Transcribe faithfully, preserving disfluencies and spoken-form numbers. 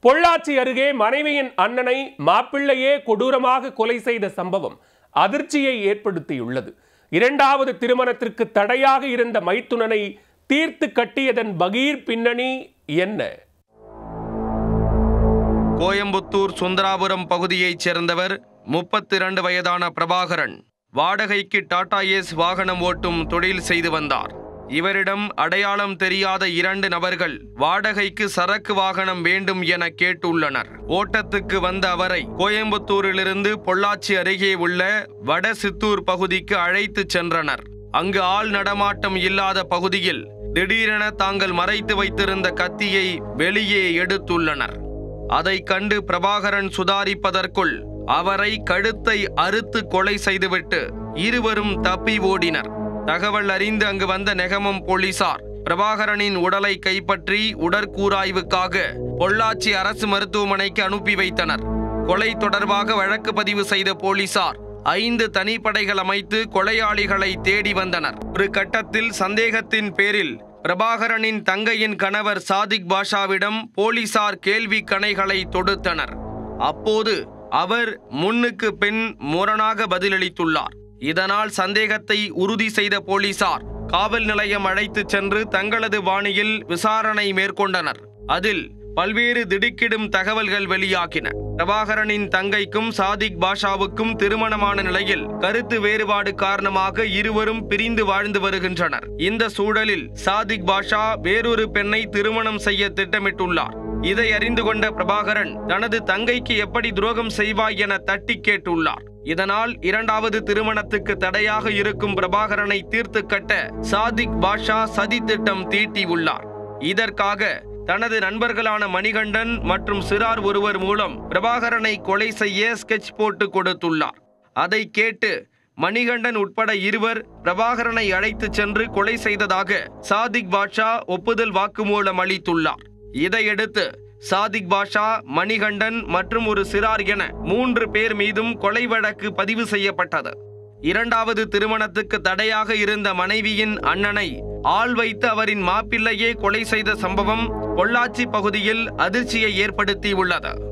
பொள்ளாச்சி அருகே மனைவியின் அண்ணனை மாப்பிள்ளையே கொடூரமாக கொலை செய்த சம்பவம் அதிர்ச்சியை ஏற்படுத்தியுள்ளது. இரண்டாவது திருமணத்திற்கு தடையாக இருந்த மைத்துனனை தீர்த்து கட்டியதன் பகீர் பின்னணி என்ன? கோயம்புத்தூர் சுந்தராபுரம் பகுதியைச் சேர்ந்தவர் முப்பத்தி இரண்டு வயதான பிரபாகரன் வாடகைக்கு டாடா ஏஸ் வாகனம் ஓட்டும் தொழில் செய்து வந்தார். இவரிடம் அடையாளம் தெரியாத இரண்டு நபர்கள் வாடகைக்கு சரக்கு வாகனம் வேண்டும் என கேட்டுள்ளனர். ஓட்டத்துக்கு வந்த அவரை கோயம்புத்தூரிலிருந்து பொள்ளாச்சி அருகே உள்ள வடசித்தூர் பகுதிக்கு அழைத்து சென்றனர். அங்கு ஆள் நடமாட்டம் இல்லாத பகுதியில் திடீரென தாங்கள் மறைத்து வைத்திருந்த கத்தியை வெளியே எடுத்துள்ளனர். அதை கண்டு பிரபாகரன் சுதாரிப்பதற்குள் அவரை கழுத்தை அறுத்து கொலை செய்துவிட்டு இருவரும் தப்பி ஓடினர். தகவல் அறிந்து அங்கு வந்த நெகமம் போலீசார் பிரபாகரனின் உடலை கைப்பற்றி உடற்கூராய்வுக்காக பொள்ளாச்சி அரசு மருத்துவமனைக்கு அனுப்பி வைத்தனர். கொலை தொடர்பாக வழக்கு பதிவு செய்த போலீசார் ஐந்து தனிப்படைகள் அமைத்து கொலையாளிகளை தேடி வந்தனர். ஒரு கட்டத்தில் சந்தேகத்தின் பேரில் பிரபாகரனின் தங்கையின் கணவர் சாதிக் பாஷாவிடம் போலீசார் கேள்வி கணைகளை தொடுத்தனர். அப்போது அவர் முன்னுக்கு பின் முரணாக பதிலளித்துள்ளார். இதனால் சந்தேகத்தை உறுதி செய்த போலீசார் காவல் நிலையம் அழைத்து சென்று தங்களது பாணியில் விசாரணை மேற்கொண்டனர். அதில் பல்வேறு திடுக்கிடும் தகவல்கள் வெளியாகின. பிரபாகரனின் தங்கைக்கும் சாதிக் பாஷாவுக்கும் திருமணமான நிலையில் கருத்து வேறுபாடு காரணமாக இருவரும் பிரிந்து வாழ்ந்து வருகின்றனர். இந்த சூழலில் சாதிக் பாஷா வேறொரு பெண்ணை திருமணம் செய்ய திட்டமிட்டுள்ளார். இதை அறிந்து கொண்ட பிரபாகரன் தனது தங்கைக்கு எப்படி துரோகம் செய்வாய் என தட்டி கேட்டுள்ளார். இதனால் இரண்டாவது திருமணத்துக்கு தடையாக இருக்கும் பிரபாகரனை தீர்த்து கட்ட சாதிக் பாஷா சதி திட்டம் தீட்டியுள்ளார். இதற்காக தனது நண்பர்களான மணிகண்டன் மற்றும் சிறார் ஒருவர் மூலம் பிரபாகரனை கொலை செய்ய ஸ்கெட்ச் போட்டு கொடுத்துள்ளார். அதை கேட்டு மணிகண்டன் உட்பட இருவர் பிரபாகரனை அழைத்து சென்று கொலை செய்ததாக சாதிக் பாஷா ஒப்புதல் வாக்குமூலம் அளித்துள்ளார். இதையடுத்து சாதிக் பாஷா, மணிகண்டன் மற்றும் ஒரு சிறார் என மூன்று பேர் மீதும் கொலை வழக்கு பதிவு செய்யப்பட்டது. இரண்டாவது திருமணத்துக்கு தடையாக இருந்த மனைவியின் அண்ணனை ஆள் வைத்து அவரின் மாப்பிள்ளையே கொலை செய்த சம்பவம் பொள்ளாச்சி பகுதியில் அதிர்ச்சியை ஏற்படுத்தியுள்ளது.